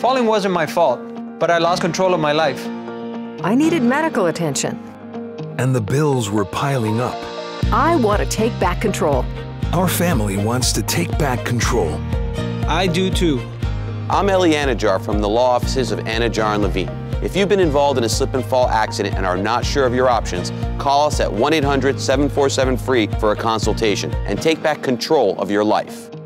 Falling wasn't my fault, but I lost control of my life. I needed medical attention. And the bills were piling up. I want to take back control. Our family wants to take back control. I do too. I'm Eli Anajar from the law offices of Anajar and Levine. If you've been involved in a slip and fall accident and are not sure of your options, call us at 1-800-747-FREE for a consultation and take back control of your life.